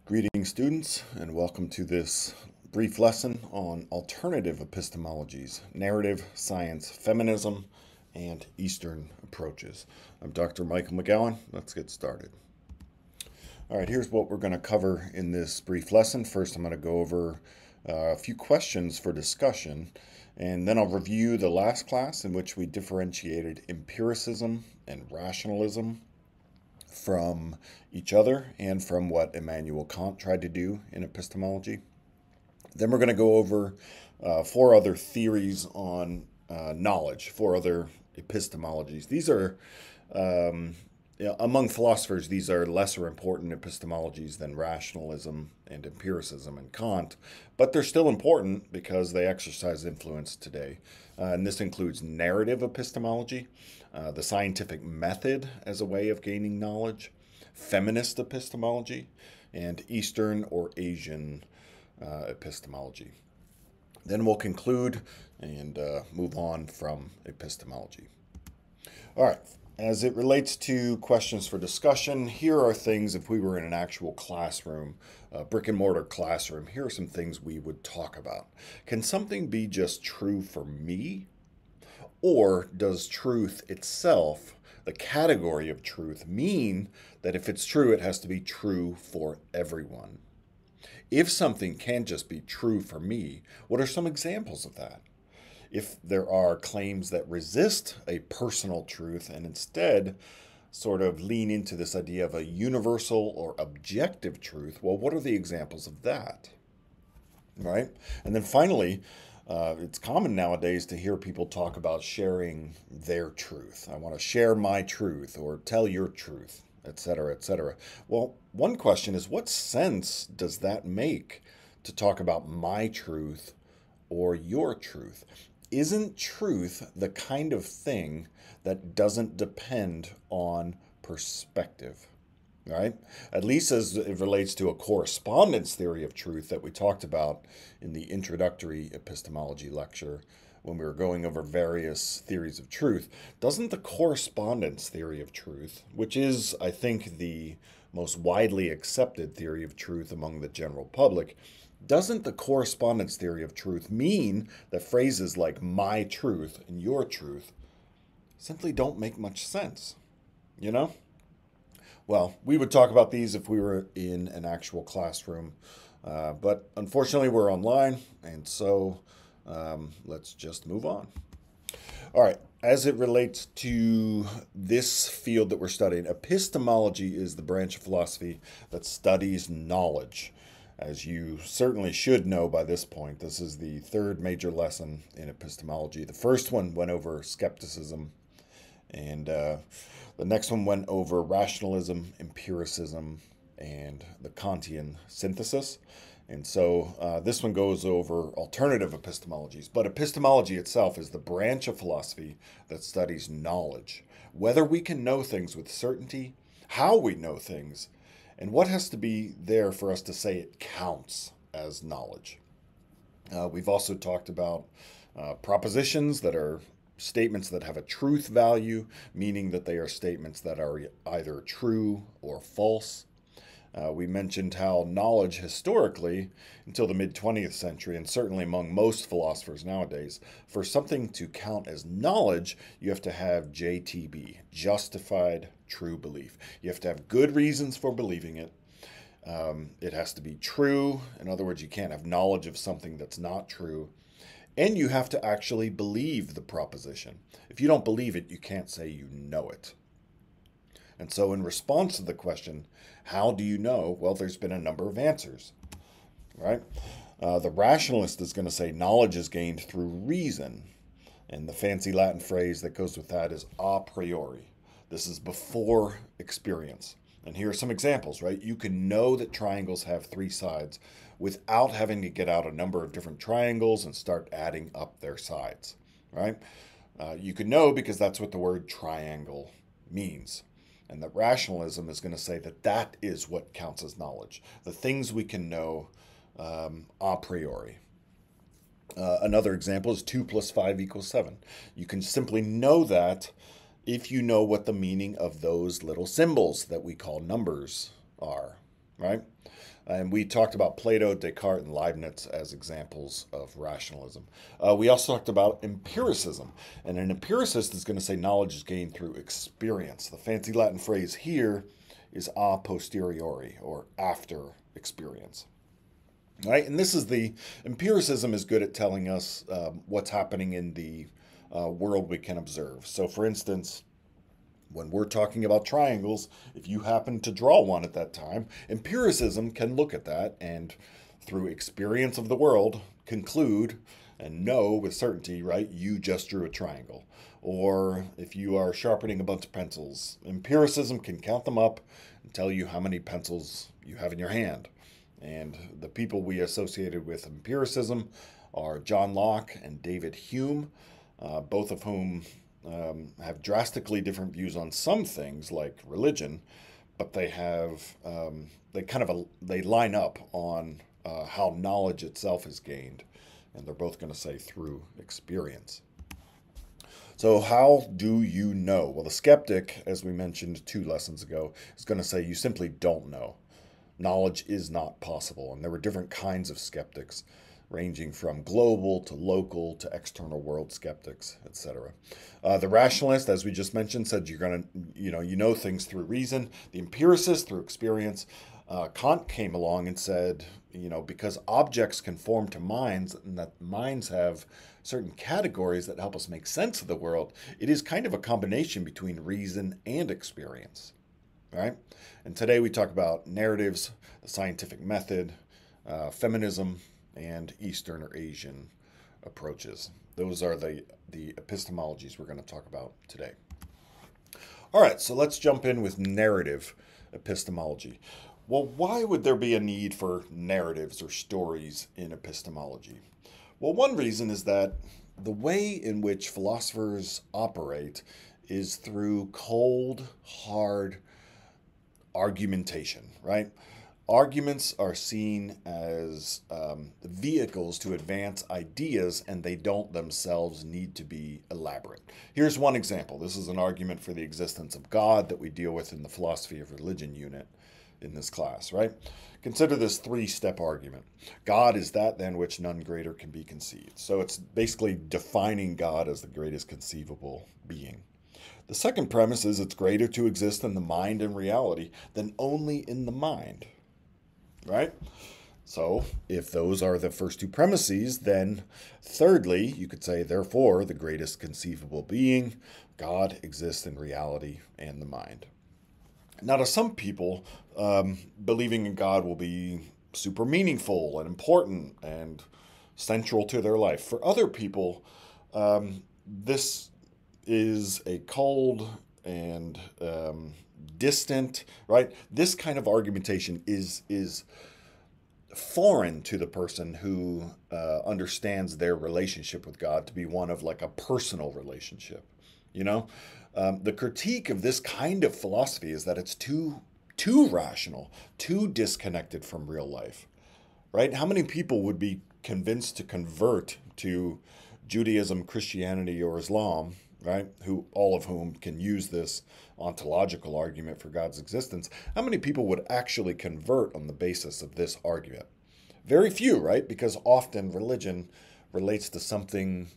Greetings, students, and welcome to this brief lesson on alternative epistemologies, narrative, science, feminism, and Eastern approaches. I'm Dr. Michael McGowan. Let's get started. All right, here's what we're going to cover in this brief lesson. First, I'm going to go over a few questions for discussion, and then I'll review the last class in which we differentiated empiricism and rationalism from each other and from what Immanuel Kant tried to do in epistemology. Then we're going to go over four other theories on knowledge, four other epistemologies. These are, among philosophers, these are lesser important epistemologies than rationalism and empiricism and Kant, but they're still important because they exercise influence today. And this includes narrative epistemology, the scientific method as a way of gaining knowledge, feminist epistemology, and Eastern or Asian epistemology. Then we'll conclude and move on from epistemology. All right, as it relates to questions for discussion, here are things if we were in an actual classroom, a brick and mortar classroom, here are some things we would talk about. Can something be just true for me? Or does truth itself, the category of truth, mean that if it's true, it has to be true for everyone? If something can just be true for me, what are some examples of that? If there are claims that resist a personal truth and instead sort of lean into this idea of a universal or objective truth, well, what are the examples of that? Right? And then finally, it's common nowadays to hear people talk about sharing their truth. I want to share my truth or tell your truth, etc., etc. Well, one question is, what sense does that make to talk about my truth or your truth? Isn't truth the kind of thing that doesn't depend on perspective? Right? At least as it relates to a correspondence theory of truth that we talked about in the introductory epistemology lecture when we were going over various theories of truth. Doesn't the correspondence theory of truth, which is, I think, the most widely accepted theory of truth among the general public, doesn't the correspondence theory of truth mean that phrases like my truth and your truth simply don't make much sense? You know? Well, we would talk about these if we were in an actual classroom, but unfortunately we're online, and so let's just move on. All right, as it relates to this field that we're studying, epistemology is the branch of philosophy that studies knowledge. As you certainly should know by this point, this is the third major lesson in epistemology. The first one went over skepticism, and the next one went over rationalism, empiricism, and the Kantian synthesis. And so this one goes over alternative epistemologies. But epistemology itself is the branch of philosophy that studies knowledge, whether we can know things with certainty, how we know things, and what has to be there for us to say it counts as knowledge. We've also talked about propositions that are statements that have a truth value, meaning that they are statements that are either true or false. We mentioned how knowledge historically, until the mid-20th century, and certainly among most philosophers nowadays, for something to count as knowledge, you have to have JTB, justified true belief. You have to have good reasons for believing it. It has to be true. In other words, you can't have knowledge of something that's not true. And you have to actually believe the proposition. If you don't believe it, you can't say you know it. And so in response to the question, how do you know? Well, there's been a number of answers, right? The rationalist is going to say knowledge is gained through reason. And the fancy Latin phrase that goes with that is a priori. This is before experience. And here are some examples, right? You can know that triangles have three sides without having to get out a number of different triangles and start adding up their sides, right? You can know because that's what the word triangle means. And that rationalism is going to say that that is what counts as knowledge, the things we can know a priori. Another example is 2 plus 5 equals 7. You can simply know that if you know what the meaning of those little symbols that we call numbers are, right? And we talked about Plato, Descartes, and Leibniz as examples of rationalism. We also talked about empiricism. And an empiricist is going to say knowledge is gained through experience. The fancy Latin phrase here is a posteriori, or after experience. Right? And this is the empiricism is good at telling us what's happening in the world we can observe. So, for instance, when we're talking about triangles, if you happen to draw one at that time, empiricism can look at that and, through experience of the world, conclude and know with certainty, right, you just drew a triangle. Or if you are sharpening a bunch of pencils, empiricism can count them up and tell you how many pencils you have in your hand. And the people we associated with empiricism are John Locke and David Hume, both of whom have drastically different views on some things like religion, but they have they line up on how knowledge itself is gained, and they're both going to say through experience. So how do you know? Well, the skeptic, as we mentioned 2 lessons ago, is going to say you simply don't know. Knowledge is not possible, and there were different kinds of skeptics, ranging from global to local to external world skeptics, etc. The rationalist, as we just mentioned, said you're going to, you know things through reason. The empiricist through experience. Kant came along and said, because objects conform to minds and that minds have certain categories that help us make sense of the world, it is kind of a combination between reason and experience, right? And today we talk about narratives, the scientific method, feminism, and Eastern or Asian approaches. Those are the epistemologies we're going to talk about today. All right, so let's jump in with narrative epistemology. Well, why would there be a need for narratives or stories in epistemology? Well, one reason is that the way in which philosophers operate is through cold, hard argumentation, right? Arguments are seen as vehicles to advance ideas, and they don't themselves need to be elaborate. Here's one example. This is an argument for the existence of God that we deal with in the philosophy of religion unit in this class, right? Consider this 3-step argument. God is that than which none greater can be conceived. So it's basically defining God as the greatest conceivable being. The second premise is it's greater to exist in the mind and reality than only in the mind. Right? So if those are the first 2 premises, then thirdly, you could say, therefore, the greatest conceivable being, God, exists in reality and the mind. Now, to some people, believing in God will be super meaningful and important and central to their life. For other people, this is a cold and distant, right? This kind of argumentation is foreign to the person who understands their relationship with God to be one of like a personal relationship. The critique of this kind of philosophy is that it's too rational, too disconnected from real life, right? How many people would be convinced to convert to Judaism, Christianity, or Islam, right? All of whom can use this ontological argument for God's existence. How many people would actually convert on the basis of this argument? Very few, right? Because often religion relates to something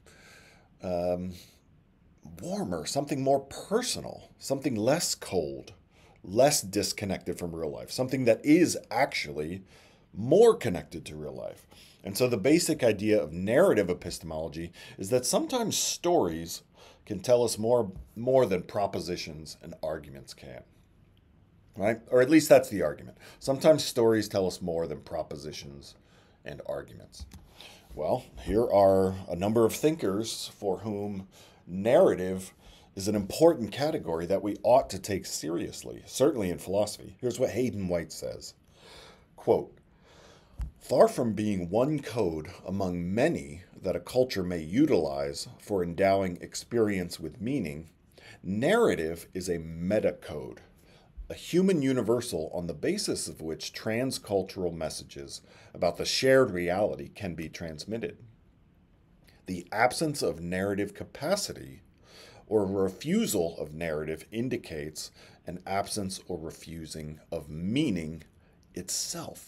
warmer, something more personal, something less cold, less disconnected from real life, something that is actually more connected to real life. And so the basic idea of narrative epistemology is that sometimes stories can tell us more than propositions and arguments can, right? Or at least that's the argument. Sometimes stories tell us more than propositions and arguments. Well, here are a number of thinkers for whom narrative is an important category that we ought to take seriously, certainly in philosophy. Here's what Hayden White says, quote, "Far from being one code among many that a culture may utilize for endowing experience with meaning, narrative is a metacode, a human universal on the basis of which transcultural messages about the shared reality can be transmitted. The absence of narrative capacity or refusal of narrative indicates an absence or refusing of meaning itself.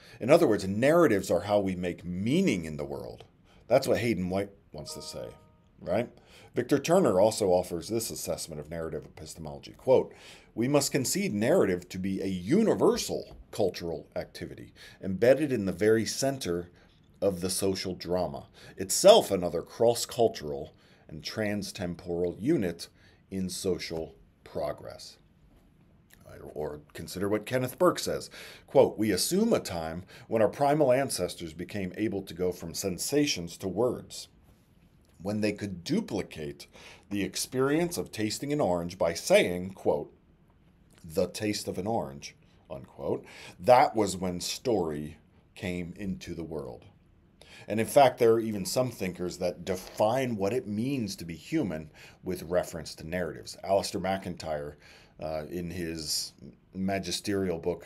In other words, narratives are how we make meaning in the world. That's what Hayden White wants to say, right? Victor Turner also offers this assessment of narrative epistemology. Quote, we must concede narrative to be a universal cultural activity, embedded in the very center of the social drama, itself another cross-cultural and trans-temporal unit in social progress. Or consider what Kenneth Burke says. Quote, we assume a time when our primal ancestors became able to go from sensations to words, when they could duplicate the experience of tasting an orange by saying, quote, the taste of an orange, unquote. That was when story came into the world. And in fact, there are even some thinkers that define what it means to be human with reference to narratives. Alistair MacIntyre, in his magisterial book,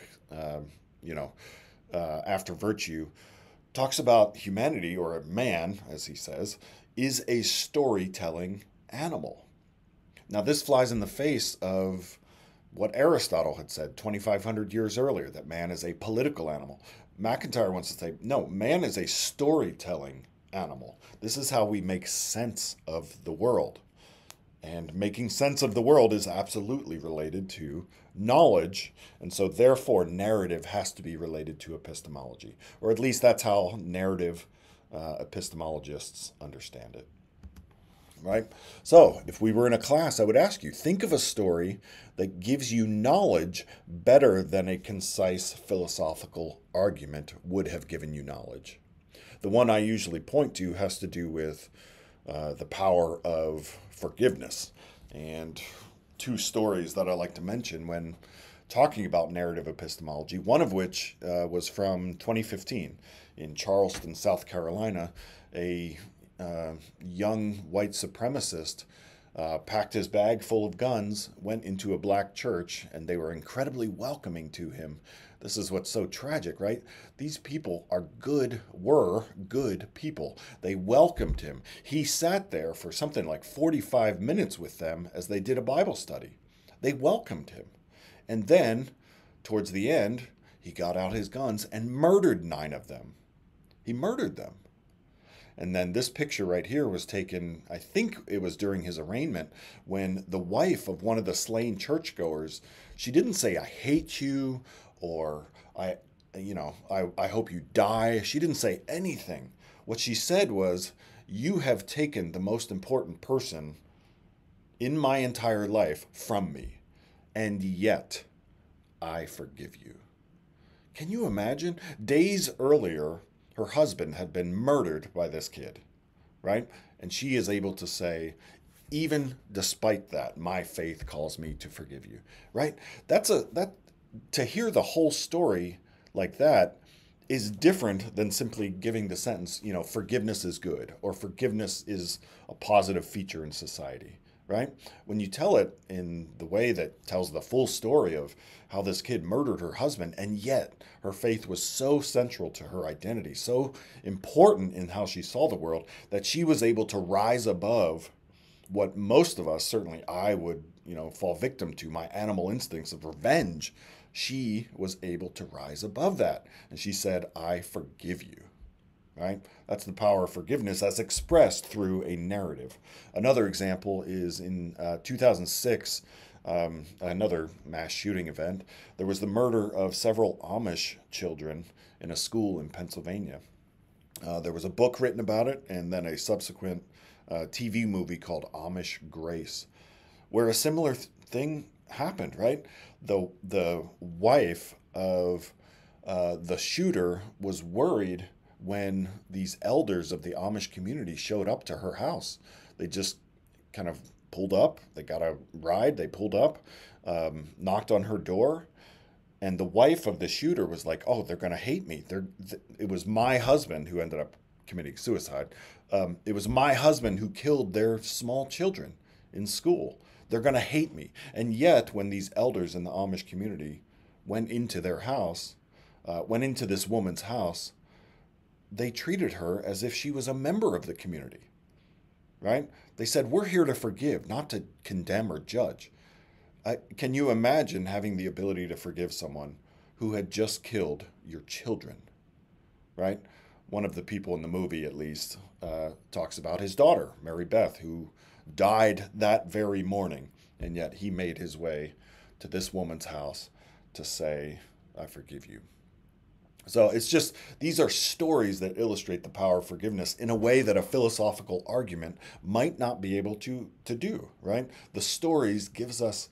After Virtue, talks about humanity, or a man, as he says, is a storytelling animal. Now, this flies in the face of what Aristotle had said 2,500 years earlier, that man is a political animal. MacIntyre wants to say, no, man is a storytelling animal. This is how we make sense of the world. And making sense of the world is absolutely related to knowledge. And so therefore, narrative has to be related to epistemology. Or at least that's how narrative epistemologists understand it. Right? So if we were in a class, I would ask you, think of a story that gives you knowledge better than a concise philosophical argument would have given you knowledge. The one I usually point to has to do with the power of forgiveness. And two stories that I like to mention when talking about narrative epistemology, one of which was from 2015 in Charleston, South Carolina. A young white supremacist packed his bag full of guns, went into a black church, and they were incredibly welcoming to him. This is what's so tragic, right? These people were good people. They welcomed him. He sat there for something like 45 minutes with them as they did a Bible study. They welcomed him. And then, towards the end, he got out his guns and murdered 9 of them. He murdered them. And then this picture right here was taken, I think it was during his arraignment, when the wife of one of the slain churchgoers, she didn't say, I hate you, or I hope you die. She didn't say anything. What she said was, you have taken the most important person in my entire life from me, and yet I forgive you. Can you imagine? Days earlier, her husband had been murdered by this kid, right? And she is able to say, even despite that, my faith calls me to forgive you, right? To hear the whole story like that is different than simply giving the sentence, forgiveness is good, or forgiveness is a positive feature in society, right? When you tell it in the way that tells the full story of how this kid murdered her husband, and yet her faith was so central to her identity, so important in how she saw the world, that she was able to rise above what most of us, certainly I would, fall victim to, my animal instincts of revenge. She was able to rise above that. And she said, I forgive you. Right? That's the power of forgiveness as expressed through a narrative. Another example is in 2006, another mass shooting event. There was the murder of several Amish children in a school in Pennsylvania. There was a book written about it, and then a subsequent TV movie called Amish Grace, where a similar thing happened, right? The wife of the shooter was worried when these elders of the Amish community showed up to her house. They just kind of pulled up. They got a ride. They pulled up, knocked on her door. And the wife of the shooter was like, oh, they're going to hate me. It was my husband who ended up committing suicide. It was my husband who killed their small children in school. They're going to hate me. And yet, when these elders in the Amish community went into their house, went into this woman's house, they treated her as if she was a member of the community, right? They said, we're here to forgive, not to condemn or judge. Can you imagine having the ability to forgive someone who had just killed your children, right? One of the people in the movie, at least, talks about his daughter, Mary Beth, who died that very morning, and yet he made his way to this woman's house to say, I forgive you. So it's just, these are stories that illustrate the power of forgiveness in a way that a philosophical argument might not be able to do, right? The stories gives us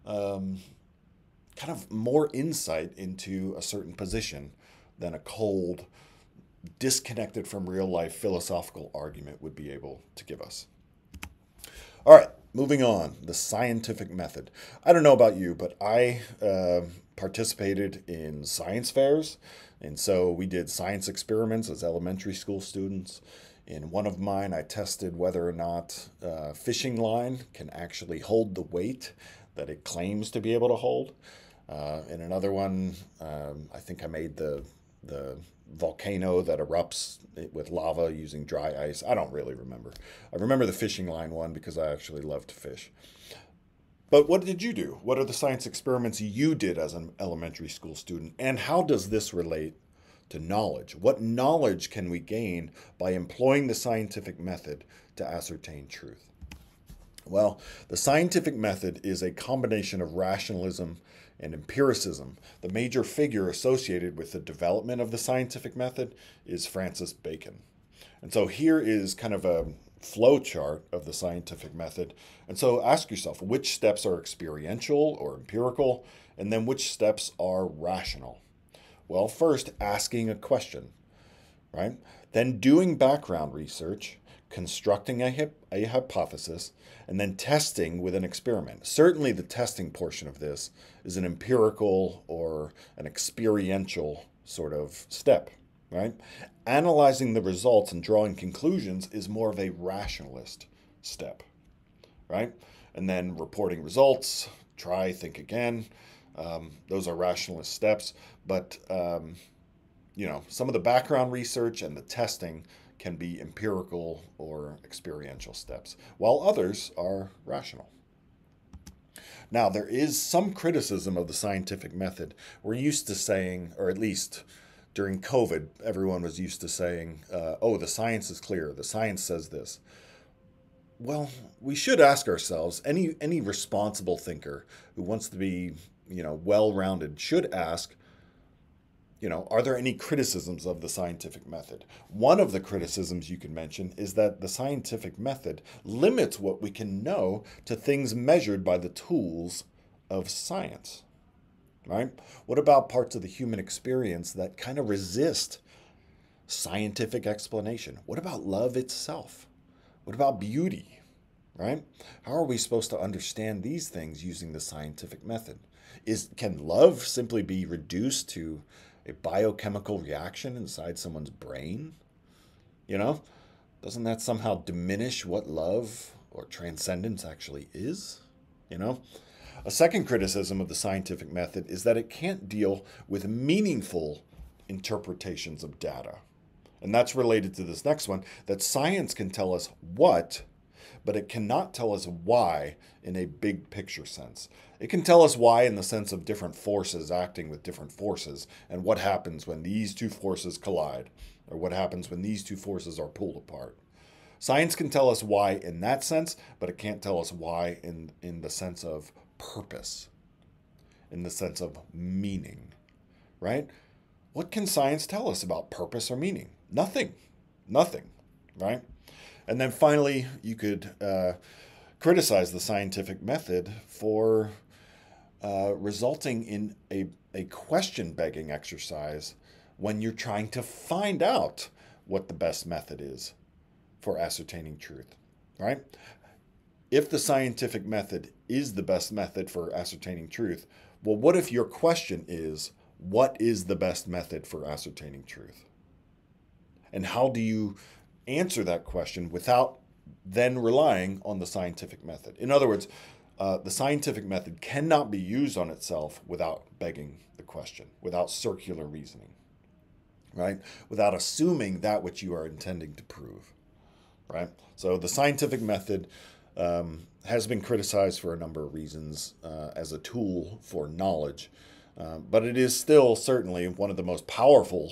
kind of more insight into a certain position than a cold, disconnected from real life philosophical argument would be able to give us. All right, moving on. The scientific method. I don't know about you, but I participated in science fairs. And so we did science experiments as elementary school students. In one of mine, I tested whether or not a fishing line can actually hold the weight that it claims to be able to hold. In another one, I think I made the volcano that erupts with lava using dry ice. I don't really remember. I remember the fishing line one because I actually love to fish. But what did you do? What are the science experiments you did as an elementary school student? And how does this relate to knowledge? What knowledge can we gain by employing the scientific method to ascertain truth? Well, the scientific method is a combination of rationalism and empiricism. The major figure associated with the development of the scientific method is Francis Bacon. And so here is kind of a flow chart of the scientific method. And so ask yourself, which steps are experiential or empirical, and then which steps are rational? Well, first, asking a question, right? Then doing background research, constructing a hypothesis, and then testing with an experiment. Certainly the testing portion of this is an empirical or an experiential sort of step, right? Analyzing the results and drawing conclusions is more of a rationalist step, right? And then reporting results, try, think again. Those are rationalist steps. But, some of the background research and the testing can be empirical or experiential steps, while others are rational. Now, there is some criticism of the scientific method. We're used to saying, or at least during COVID, everyone was used to saying, the science is clear. The science says this. Well, we should ask ourselves, any responsible thinker who wants to be, well-rounded should ask, are there any criticisms of the scientific method? One of the criticisms you can mention is that the scientific method limits what we can know to things measured by the tools of science, right? What about parts of the human experience that kind of resist scientific explanation? What about love itself? What about beauty, right? How are we supposed to understand these things using the scientific method? Can love simply be reduced to a biochemical reaction inside someone's brain? Doesn't that somehow diminish what love or transcendence actually is? A second criticism of the scientific method is that it can't deal with meaningful interpretations of data. And that's related to this next one, that science can tell us what, but it cannot tell us why in a big picture sense. It can tell us why in the sense of different forces acting with different forces and what happens when these two forces collide or what happens when these two forces are pulled apart. Science can tell us why in that sense, but it can't tell us why in the sense of purpose, in the sense of meaning, right? What can science tell us about purpose or meaning? Nothing, right? And then finally, you could criticize the scientific method for resulting in a question-begging exercise when you're trying to find out what the best method is for ascertaining truth, right? If the scientific method is the best method for ascertaining truth, well, what if your question is, what is the best method for ascertaining truth? And how do you answer that question without then relying on the scientific method? In other words, the scientific method cannot be used on itself without begging the question, without circular reasoning, right? Without assuming that which you are intending to prove, right? So the scientific method has been criticized for a number of reasons as a tool for knowledge, but it is still certainly one of the most powerful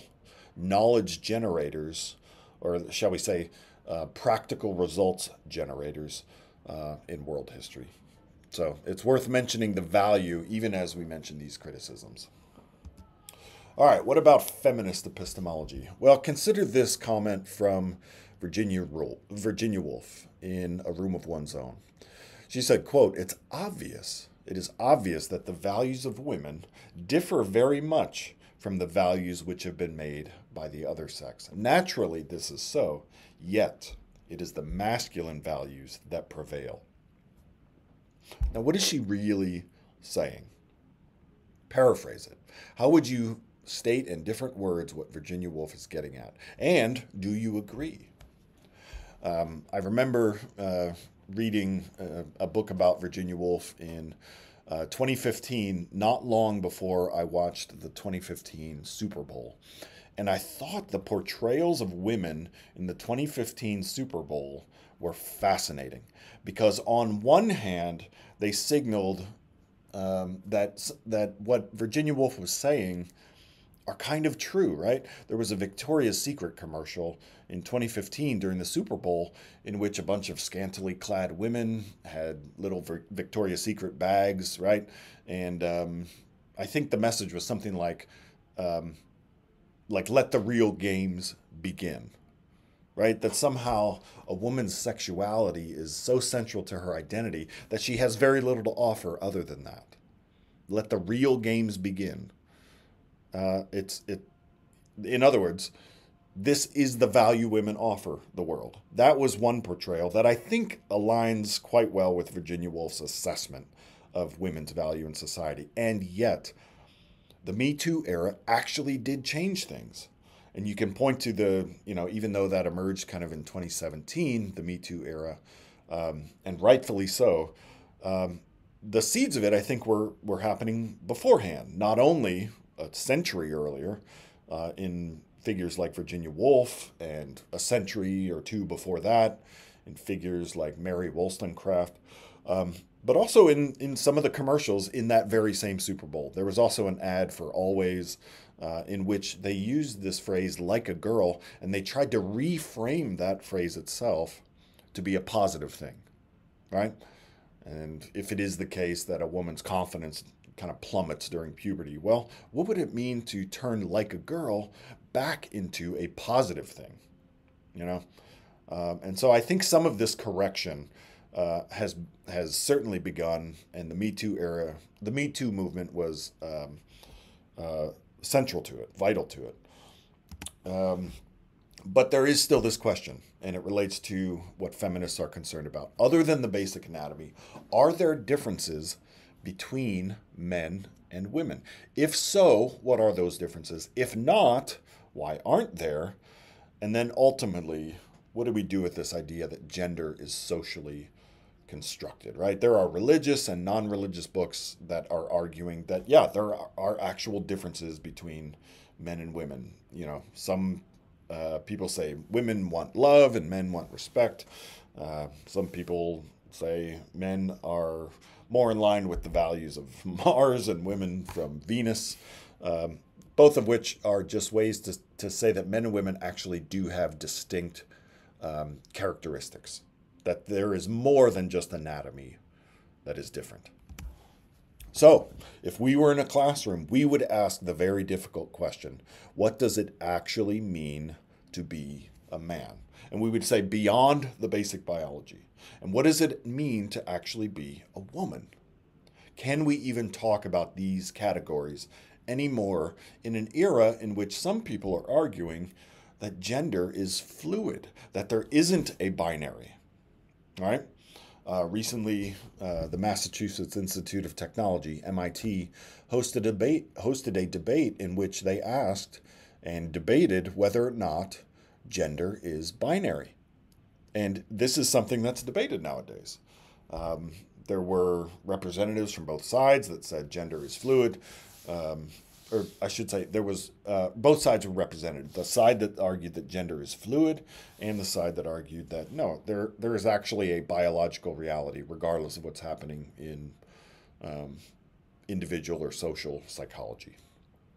knowledge generators, or shall we say, practical results generators in world history. So it's worth mentioning the value, even as we mention these criticisms. All right, what about feminist epistemology? Well, consider this comment from Virginia Woolf in A Room of One's Own. She said, quote, it is obvious that the values of women differ very much from the values which have been made by the other sex. Naturally, this is so, yet it is the masculine values that prevail. Now, what is she really saying? Paraphrase it. How would you state in different words what Virginia Woolf is getting at? And do you agree? I remember reading a book about Virginia Woolf in 2015, not long before I watched the 2015 Super Bowl. And I thought the portrayals of women in the 2015 Super Bowl were fascinating because on one hand, they signaled that what Virginia Woolf was saying are kind of true, right? There was a Victoria's Secret commercial in 2015 during the Super Bowl in which a bunch of scantily clad women had little Victoria's Secret bags, right? And I think the message was something like let the real games begin, right? That somehow a woman's sexuality is so central to her identity that she has very little to offer other than that. Let the real games begin. In other words, this is the value women offer the world. That was one portrayal that I think aligns quite well with Virginia Woolf's assessment of women's value in society. And yet, the Me Too era actually did change things. And you can point to even though that emerged kind of in 2017, the Me Too era, and rightfully so, the seeds of it, I think, were happening beforehand, not only a century earlier in figures like Virginia Woolf, and a century or two before that in figures like Mary Wollstonecraft, but also in some of the commercials in that very same Super Bowl. There was also an ad for Always in which they used this phrase, like a girl, and they tried to reframe that phrase itself to be a positive thing, right? And if it is the case that a woman's confidence kind of plummets during puberty, well, what would it mean to turn like a girl back into a positive thing? And so I think some of this correction has certainly begun, and the Me Too era, the Me Too movement was central to it, vital to it. But there is still this question, and it relates to what feminists are concerned about. Other than the basic anatomy, are there differences between men and women? If so, what are those differences? If not, why aren't there? And then ultimately, what do we do with this idea that gender is socially constructed, right? There are religious and non-religious books that are arguing that, yeah, there are actual differences between men and women. Some people say women want love and men want respect. Some people say men are more in line with the values of Mars and women from Venus, both of which are just ways to say that men and women actually do have distinct characteristics, that there is more than just anatomy that is different. So, if we were in a classroom, we would ask the very difficult question, what does it actually mean to be a man? And we would say beyond the basic biology. And what does it mean to actually be a woman? Can we even talk about these categories anymore in an era in which some people are arguing that gender is fluid, that there isn't a binary, right? Recently, the Massachusetts Institute of Technology, MIT, hosted a debate in which they asked and debated whether or not gender is binary. And this is something that's debated nowadays. There were representatives from both sides that said gender is fluid. Or I should say, there was both sides were represented. The side that argued that gender is fluid, and the side that argued that no, there is actually a biological reality, regardless of what's happening in individual or social psychology.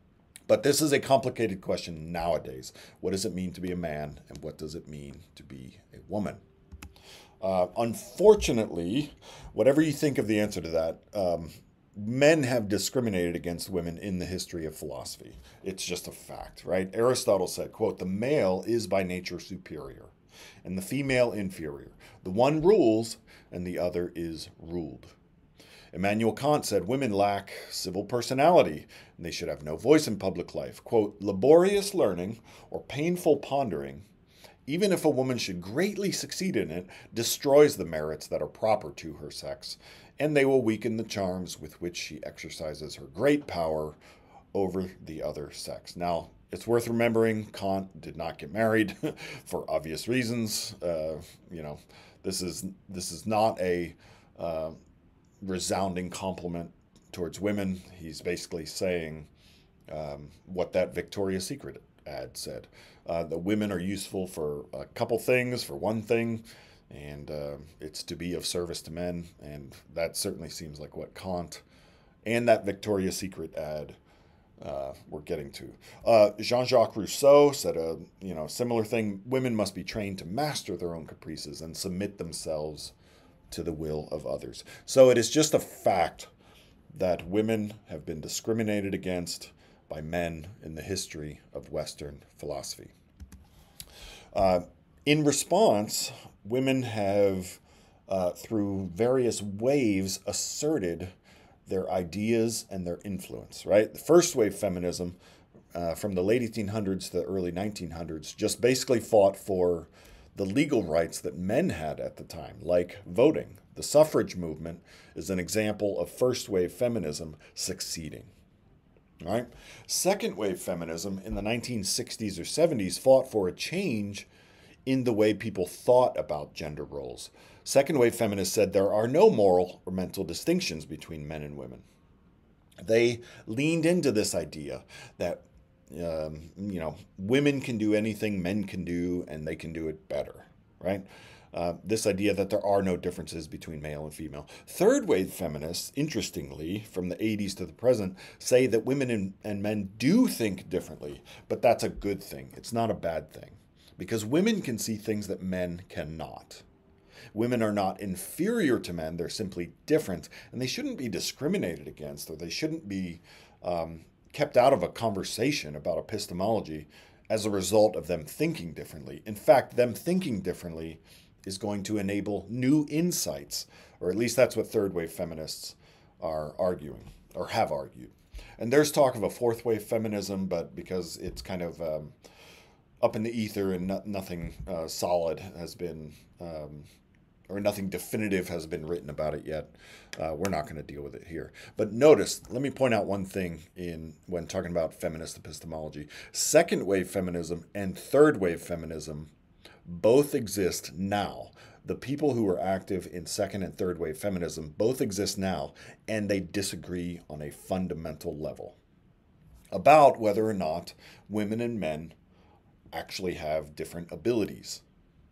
But this is a complicated question nowadays. What does it mean to be a man, and what does it mean to be a woman? Unfortunately, whatever you think of the answer to that, men have discriminated against women in the history of philosophy. It's just a fact, right? Aristotle said, quote, "The male is by nature superior, and the female inferior. The one rules, and the other is ruled." Immanuel Kant said women lack civil personality and they should have no voice in public life. Quote, "Laborious learning or painful pondering, even if a woman should greatly succeed in it, destroys the merits that are proper to her sex, and they will weaken the charms with which she exercises her great power over the other sex." Now, it's worth remembering Kant did not get married for obvious reasons. This is not a resounding compliment towards women. He's basically saying what that Victoria's Secret ad said. The women are useful for a couple things, for one thing, and it's to be of service to men. And that certainly seems like what Kant and that Victoria's Secret ad we're getting to. Jean-Jacques Rousseau said a similar thing. Women must be trained to master their own caprices and submit themselves to the will of others. So it is just a fact that women have been discriminated against by men in the history of Western philosophy. In response, women have, through various waves, asserted their ideas and their influence, right? The first wave feminism, from the late 1800s to the early 1900s, just basically fought for the legal rights that men had at the time, like voting. The suffrage movement is an example of first wave feminism succeeding. All right? Second wave feminism in the 1960s or 70s fought for a change in the way people thought about gender roles. Second wave feminists said there are no moral or mental distinctions between men and women. They leaned into this idea that women can do anything men can do, and they can do it better, right? This idea that there are no differences between male and female. Third wave feminists, interestingly, from the 80s to the present, say that women and men do think differently, but that's a good thing. It's not a bad thing, because women can see things that men cannot. Women are not inferior to men, they're simply different, and they shouldn't be discriminated against, or they shouldn't be kept out of a conversation about epistemology as a result of them thinking differently. In fact, them thinking differently is going to enable new insights, or at least that's what third wave feminists are arguing, or have argued. And there's talk of a fourth wave feminism, but because it's kind of up in the ether and nothing solid has been, or nothing definitive has been written about it yet, we're not going to deal with it here. But notice, let me point out one thing when talking about feminist epistemology. Second wave feminism and third wave feminism both exist now. The people who are active in second and third wave feminism both exist now, and they disagree on a fundamental level about whether or not women and men actually have different abilities.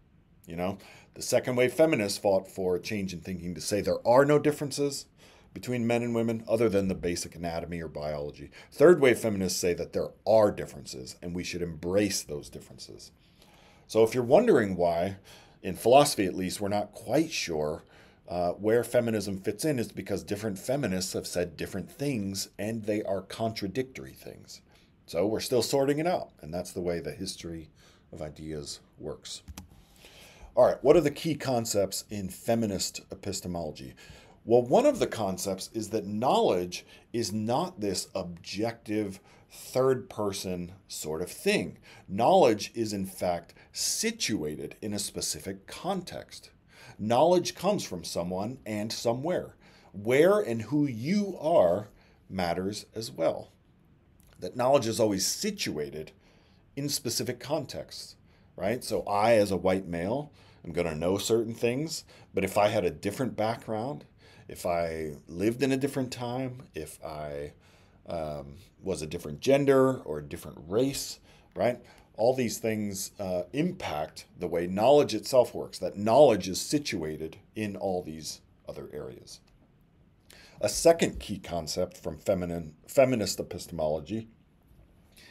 The second wave feminists fought for a change in thinking to say there are no differences between men and women other than the basic anatomy or biology. Third wave feminists say that there are differences and we should embrace those differences. So if you're wondering why, in philosophy at least, we're not quite sure where feminism fits in, is because different feminists have said different things and they are contradictory things. So we're still sorting it out, and that's the way the history of ideas works. All right, what are the key concepts in feminist epistemology? Well, one of the concepts is that knowledge is not this objective, third-person sort of thing. Knowledge is, in fact, situated in a specific context. Knowledge comes from someone and somewhere. Where and who you are matters as well. That knowledge is always situated in specific contexts, right? So I, as a white male, am going to know certain things, but if I had a different background, if I lived in a different time, if I was a different gender or a different race, right? All these things impact the way knowledge itself works. That knowledge is situated in all these other areas. A second key concept from feminist epistemology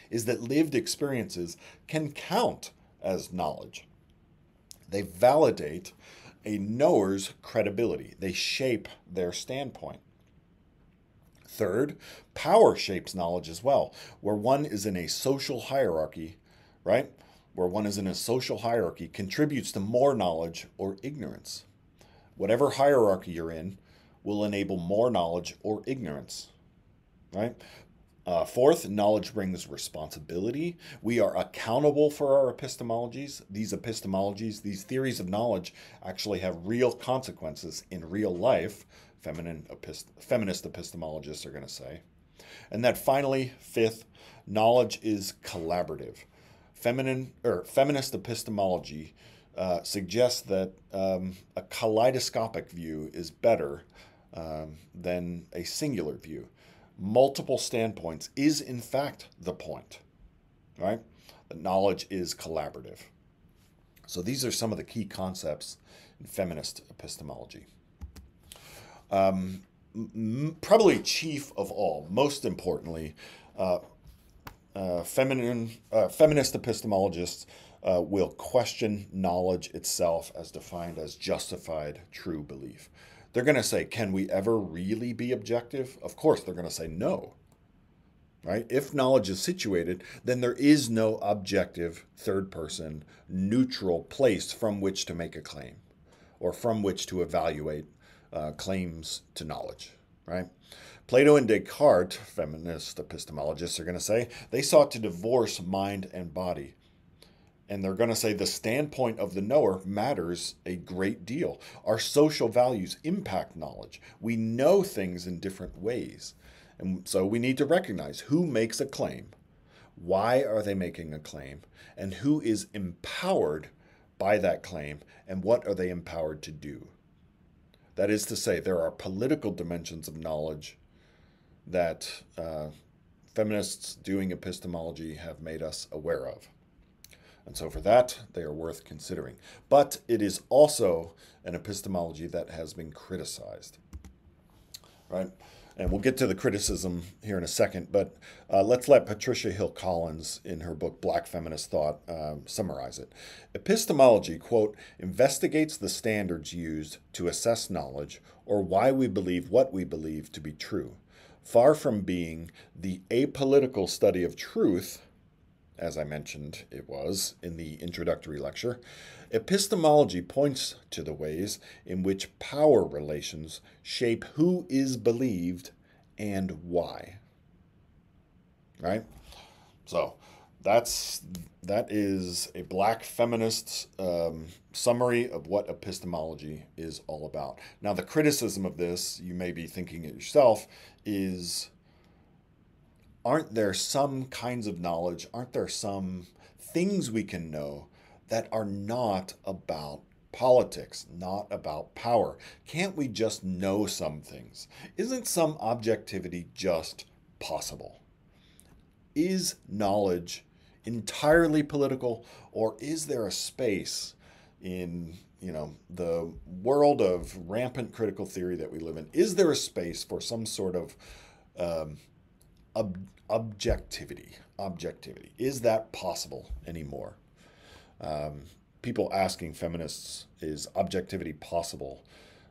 is that lived experiences can count as knowledge. They validate a knower's credibility. They shape their standpoint. Third, power shapes knowledge as well. Where one is in a social hierarchy, right? Where one is in a social hierarchy contributes to more knowledge or ignorance. Whatever hierarchy you're in will enable more knowledge or ignorance, right? Fourth, knowledge brings responsibility. We are accountable for our epistemologies. These theories of knowledge actually have real consequences in real life, feminist epistemologists are going to say. And that finally, fifth, knowledge is collaborative. Feminist epistemology suggests that a kaleidoscopic view is better than a singular view. Multiple standpoints is in fact the point, right? That knowledge is collaborative. So these are some of the key concepts in feminist epistemology. Probably chief of all, most importantly, feminist epistemologists will question knowledge itself as defined as justified true belief. They're going to say, can we ever really be objective? Of course, they're going to say no, right? If knowledge is situated, then there is no objective, third-person, neutral place from which to make a claim or from which to evaluate claims to knowledge, right? Plato and Descartes, feminist epistemologists are going to say, they sought to divorce mind and body. And they're going to say the standpoint of the knower matters a great deal. Our social values impact knowledge. We know things in different ways. And so we need to recognize who makes a claim, why are they making a claim, and who is empowered by that claim, and what are they empowered to do. That is to say, there are political dimensions of knowledge that feminists doing epistemology have made us aware of. And so for that, they are worth considering. But it is also an epistemology that has been criticized, right? And we'll get to the criticism here in a second, but let's let Patricia Hill Collins, in her book Black Feminist Thought, summarize it. Epistemology, quote, investigates the standards used to assess knowledge or why we believe what we believe to be true. Far from being the apolitical study of truth, as I mentioned it was in the introductory lecture, epistemology points to the ways in which power relations shape who is believed and why. Right? So that is a Black feminist summary of what epistemology is all about. Now, the criticism of this, you may be thinking it yourself, is, aren't there some kinds of knowledge, aren't there some things we can know that are not about politics, not about power? Can't we just know some things? Isn't some objectivity just possible? Is knowledge entirely political, or is there a space in, the world of rampant critical theory that we live in? Is there a space for some sort of objectivity? Is that possible anymore? People asking feminists, is objectivity possible?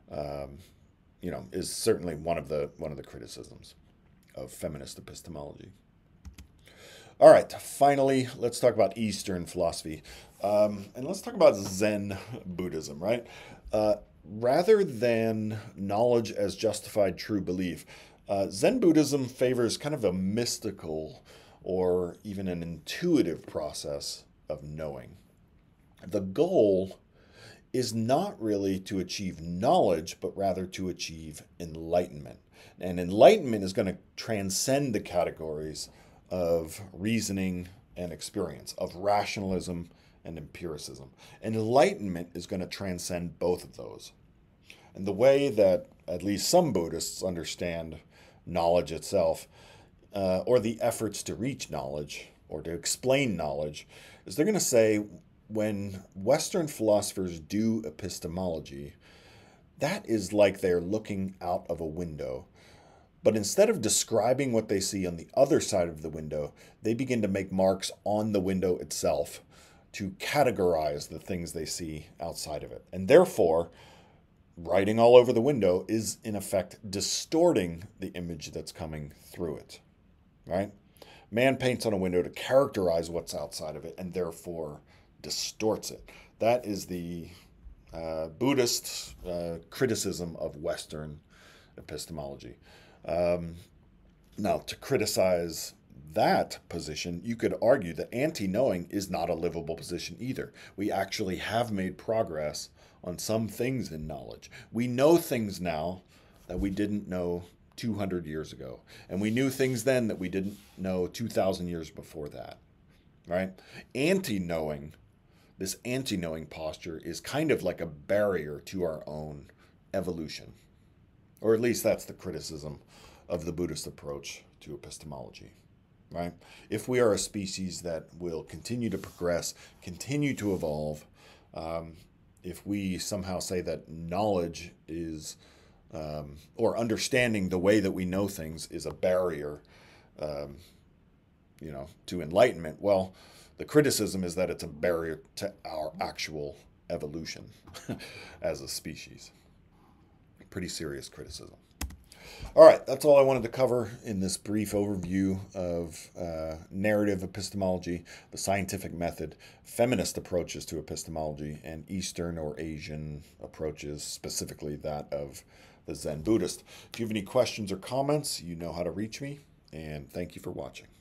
Is certainly one of the criticisms of feminist epistemology. All right, finally, let's talk about Eastern philosophy, and let's talk about Zen Buddhism. Right, rather than knowledge as justified true belief, Zen Buddhism favors kind of a mystical or even an intuitive process of knowing. The goal is not really to achieve knowledge, but rather to achieve enlightenment. And enlightenment is going to transcend the categories of reasoning and experience, of rationalism and empiricism. Enlightenment is going to transcend both of those. And the way that at least some Buddhists understand knowledge itself, or the efforts to reach knowledge or to explain knowledge, is they're going to say when Western philosophers do epistemology, that is like they're looking out of a window But instead of describing what they see on the other side of the window, they begin to make marks on the window itself to categorize the things they see outside of it. And therefore, writing all over the window is in effect distorting the image that's coming through it, right? Man paints on a window to characterize what's outside of it and therefore distorts it. That is the Buddhist criticism of Western epistemology. Now, to criticize that position, you could argue that anti-knowing is not a livable position either. We actually have made progress on some things in knowledge. We know things now that we didn't know 200 years ago. And we knew things then that we didn't know 2,000 years before that, right? This anti-knowing posture is kind of like a barrier to our own evolution. Or at least that's the criticism of the Buddhist approach to epistemology, right? If we are a species that will continue to progress, continue to evolve, if we somehow say that knowledge is, or understanding the way that we know things is a barrier, to enlightenment, well, the criticism is that it's a barrier to our actual evolution as a species. Pretty serious criticism. All right, that's all I wanted to cover in this brief overview of narrative epistemology, the scientific method, feminist approaches to epistemology, and Eastern or Asian approaches, specifically that of the Zen Buddhist. If you have any questions or comments, you know how to reach me, and thank you for watching.